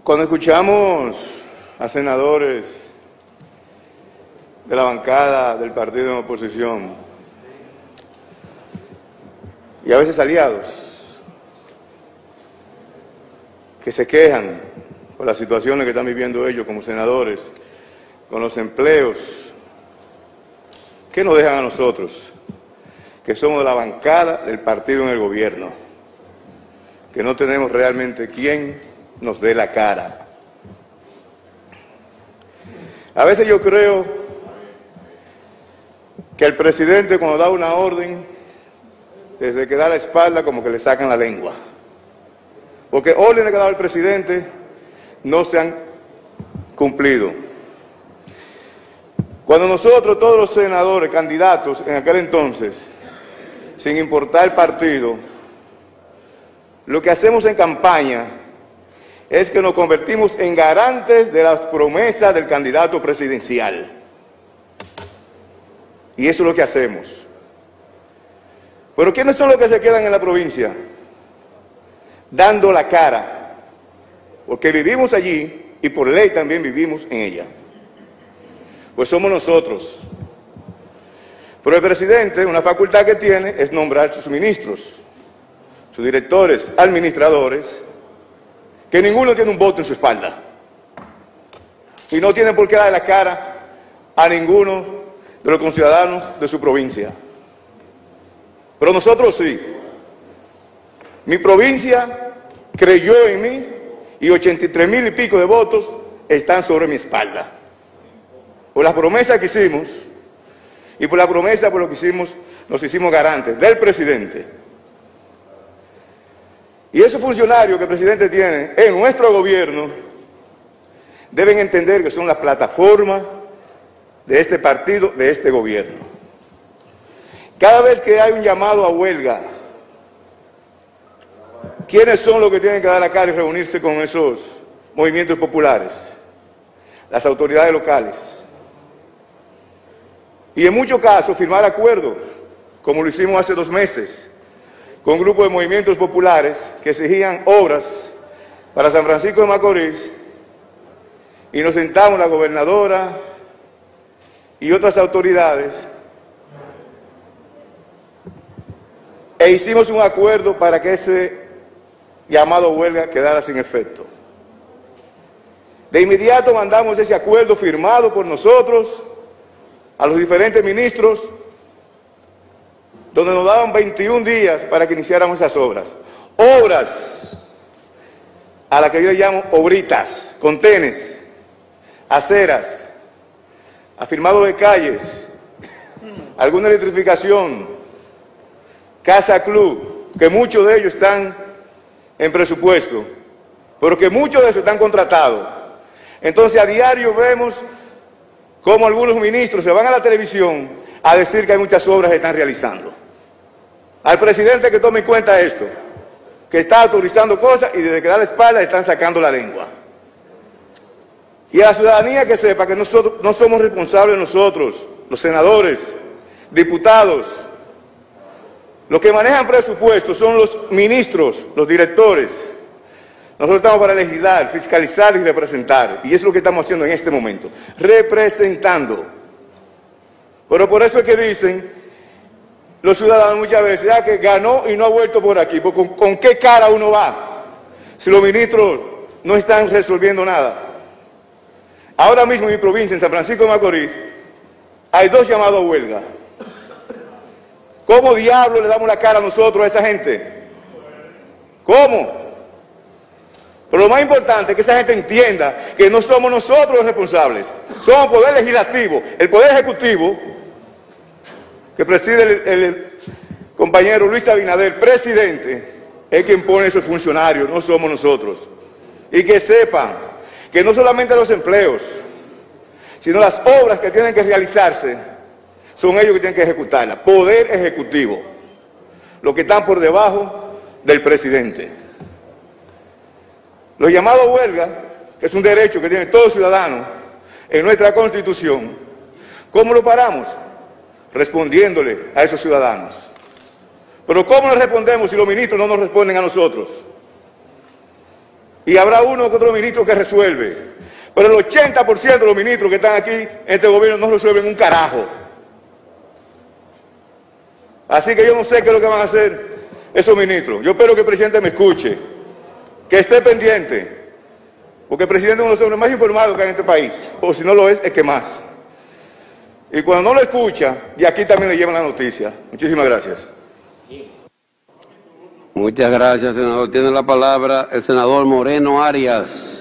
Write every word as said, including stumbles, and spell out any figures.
Cuando escuchamos a senadores de la bancada del partido en oposición y a veces aliados que se quejan por las situaciones que están viviendo ellos como senadores, con los empleos, ¿qué nos dejan a nosotros, que somos de la bancada del partido en el gobierno, que no tenemos realmente quien nos dé la cara? A veces yo creo que el presidente, cuando da una orden, desde que da la espalda, como que le sacan la lengua, porque órdenes que ha dado el presidente no se han cumplido. Cuando nosotros, todos los senadores, candidatos en aquel entonces, sin importar el partido, lo que hacemos en campaña es que nos convertimos en garantes de las promesas del candidato presidencial. Y eso es lo que hacemos. Pero ¿quiénes son los que se quedan en la provincia? Dando la cara, porque vivimos allí y por ley también vivimos en ella. Pues somos nosotros. Pero el presidente, una facultad que tiene es nombrar sus ministros, sus directores, administradores, que ninguno tiene un voto en su espalda. Y no tienen por qué dar la cara a ninguno de los conciudadanos de su provincia. Pero nosotros sí. Mi provincia creyó en mí y ochenta y tres mil y pico de votos están sobre mi espalda. Por las promesas que hicimos y por la promesa por lo que hicimos, nos hicimos garantes del presidente. Y esos funcionarios que el presidente tiene en nuestro gobierno deben entender que son la plataforma de este partido, de este gobierno. Cada vez que hay un llamado a huelga, ¿quiénes son los que tienen que dar la cara y reunirse con esos movimientos populares? Las autoridades locales. Y en muchos casos firmar acuerdos, como lo hicimos hace dos meses, con un grupo de movimientos populares que exigían obras para San Francisco de Macorís, y nos sentamos la gobernadora y otras autoridades e hicimos un acuerdo para que ese llamado a huelga quedara sin efecto. De inmediato mandamos ese acuerdo firmado por nosotros a los diferentes ministros, donde nos daban veintiún días para que iniciáramos esas obras. Obras a las que yo llamo obritas, contenes, aceras, afirmado de calles, alguna electrificación, casa club, que muchos de ellos están en presupuesto, pero que muchos de esos están contratados. Entonces a diario vemos cómo algunos ministros se van a la televisión a decir que hay muchas obras que están realizando. Al presidente que tome en cuenta esto, que está autorizando cosas y desde que da la espalda están sacando la lengua. Y a la ciudadanía que sepa que nosotros no somos responsables nosotros, los senadores, diputados. Los que manejan presupuestos son los ministros, los directores. Nosotros estamos para legislar, fiscalizar y representar. Y eso es lo que estamos haciendo en este momento, representando. Pero por eso es que dicen los ciudadanos muchas veces, ya que ganó y no ha vuelto por aquí. ¿Con, ¿Con qué cara uno va si los ministros no están resolviendo nada? Ahora mismo en mi provincia, en San Francisco de Macorís, hay dos llamados a huelga. ¿Cómo diablos le damos la cara a nosotros a esa gente? ¿Cómo? Pero lo más importante es que esa gente entienda que no somos nosotros los responsables, somos el Poder Legislativo, el Poder Ejecutivo, que preside el, el, el compañero Luis Abinader, presidente, es quien pone esos funcionarios, no somos nosotros. Y que sepan que no solamente los empleos, sino las obras que tienen que realizarse, son ellos que tienen que ejecutarlas, Poder Ejecutivo, los que están por debajo del presidente. Los llamados a huelga, que es un derecho que tiene todo ciudadano en nuestra Constitución, ¿cómo lo paramos? Respondiéndole a esos ciudadanos. Pero ¿cómo nos respondemos si los ministros no nos responden a nosotros? Y habrá uno que otro ministro que resuelve. Pero el ochenta por ciento de los ministros que están aquí en este gobierno no resuelven un carajo. Así que yo no sé qué es lo que van a hacer esos ministros. Yo espero que el presidente me escuche, que esté pendiente, porque el presidente es uno de los hombres más informados que hay en este país, o si no lo es, es que más. Y cuando no lo escucha, de aquí también le llevan la noticia. Muchísimas gracias. Muchas gracias, senador. Tiene la palabra el senador Moreno Arias.